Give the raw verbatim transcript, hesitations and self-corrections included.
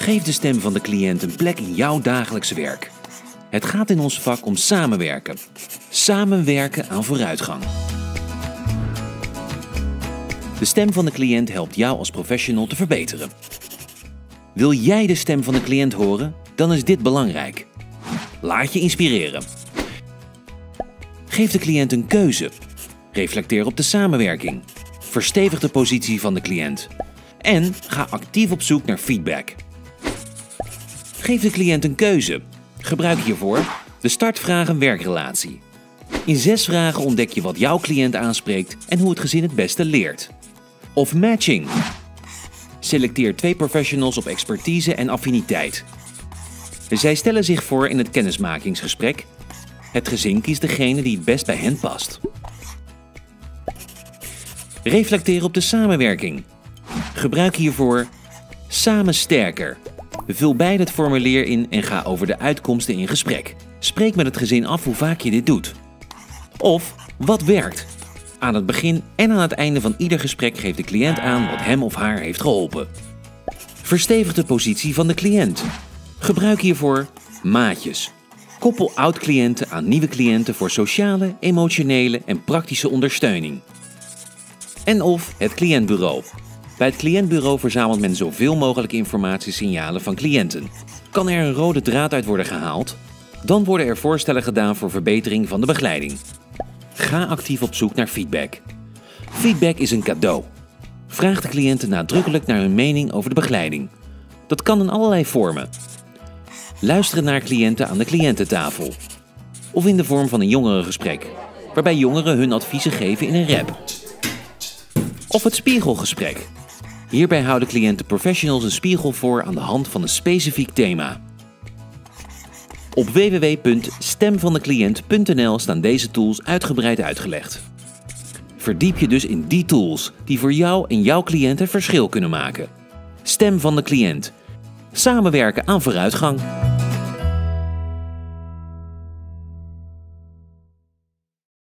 Geef de stem van de cliënt een plek in jouw dagelijks werk. Het gaat in ons vak om samenwerken. Samenwerken aan vooruitgang. De stem van de cliënt helpt jou als professional te verbeteren. Wil jij de stem van de cliënt horen? Dan is dit belangrijk. Laat je inspireren. Geef de cliënt een keuze. Reflecteer op de samenwerking. Verstevig de positie van de cliënt. En ga actief op zoek naar feedback. Geef de cliënt een keuze. Gebruik hiervoor de startvragen werkrelatie. In zes vragen ontdek je wat jouw cliënt aanspreekt en hoe het gezin het beste leert. Of matching. Selecteer twee professionals op expertise en affiniteit. Zij stellen zich voor in het kennismakingsgesprek. Het gezin kiest degene die het best bij hen past. Reflecteer op de samenwerking. Gebruik hiervoor samen sterker. Vul beide het formulier in en ga over de uitkomsten in gesprek. Spreek met het gezin af hoe vaak je dit doet. Of wat werkt. Aan het begin en aan het einde van ieder gesprek geeft de cliënt aan wat hem of haar heeft geholpen. Verstevig de positie van de cliënt. Gebruik hiervoor maatjes. Koppel oud-cliënten aan nieuwe cliënten voor sociale, emotionele en praktische ondersteuning. En of het cliëntbureau. Bij het cliëntbureau verzamelt men zoveel mogelijk informatiesignalen van cliënten. Kan er een rode draad uit worden gehaald? Dan worden er voorstellen gedaan voor verbetering van de begeleiding. Ga actief op zoek naar feedback. Feedback is een cadeau. Vraag de cliënten nadrukkelijk naar hun mening over de begeleiding. Dat kan in allerlei vormen. Luisteren naar cliënten aan de cliëntentafel. Of in de vorm van een jongerengesprek, waarbij jongeren hun adviezen geven in een rap. Of het spiegelgesprek. Hierbij houden cliënten professionals een spiegel voor aan de hand van een specifiek thema. Op w w w punt stemvandecliënt punt n l staan deze tools uitgebreid uitgelegd. Verdiep je dus in die tools die voor jou en jouw cliënt het verschil kunnen maken. Stem van de cliënt. Samenwerken aan vooruitgang.